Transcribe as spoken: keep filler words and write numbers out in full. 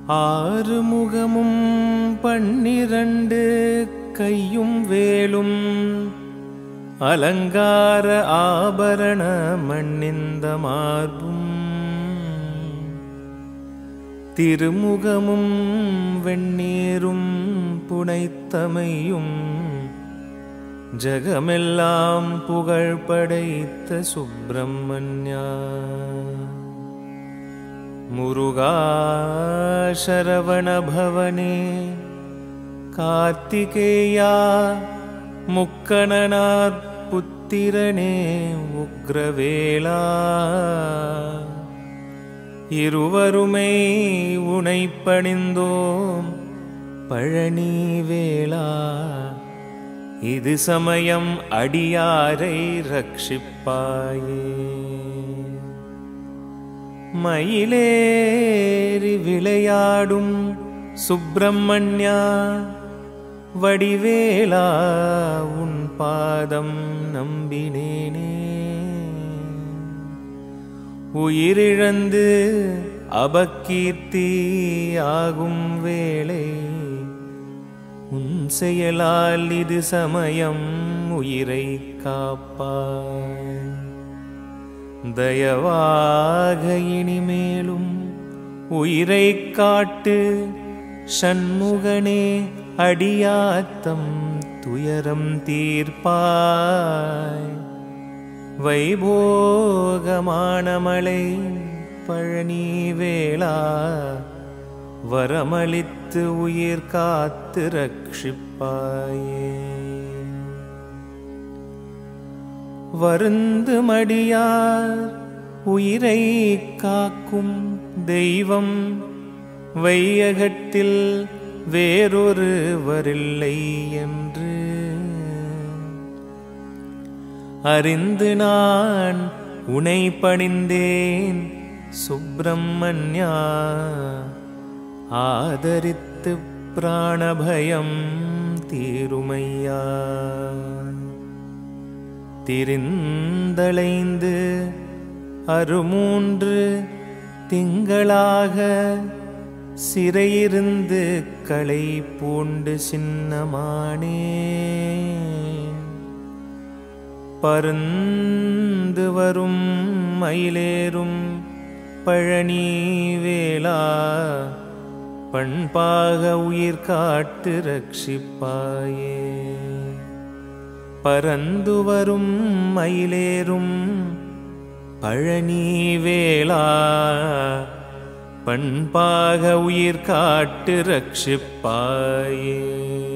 ஆறுமுகமும் பன்னிரண்டு கையும் வேலும் அலங்கார ஆபரண மண்ணிந்த மார்பும் திருமுகமும் வெண்ணீரும் புனைத்தமையும் ஜகமெல்லாம் புகழ் படைத்த சுப்பிரமண்யா முருகா சரவண பவனே கார்த்திகேயா முக்கணனார் புத்திரனே உக்ரவேலா இருவருமை உனை பணிந்தோம் பழனி வேளா இது சமயம் அடியாரை ரட்சிப்பாயே மயிலேறி விளையாடும் சுப்பிரமண்யா வடிவேலா உன் பாதம் நம்பினேனே உயிரிழந்து அபக்கீர்த்தி ஆகும் வேளை உன் செயலால் இது சமயம் உயிரை காப்பாய் தயவாக இனிமேலும் உயிரை காட்டு சண்முகனே அடியாத்தம் துயரம் தீர்ப்பாய் வைபோகமான மலை பழனி வேளா வரமளித்து உயிர் காத்து ரட்சிப்பாயே வருந்து மடியார் உயிரை காக்கும் தெய்வம் வையகத்தில் வேறொருவரில்லை என்று அறிந்து நான் உனை பணிந்தேன் சுப்பிரமண்யா ஆதரித்து பிராணபயம் தீருமையா திரிந்தளைந்து அறுமூன்று திங்களாக சிறையிருந்து களை பூண்டு சின்னமானே பருந்து வரும் மயிலேறும் பழனி வேளா பண்பாக உயிர் காட்டு ரட்சிப்பாயே பரந்து வரும் மயிலேறும் பழனி வேளா பண்பாக உயிர் காட்டு ரட்சிப்பாயே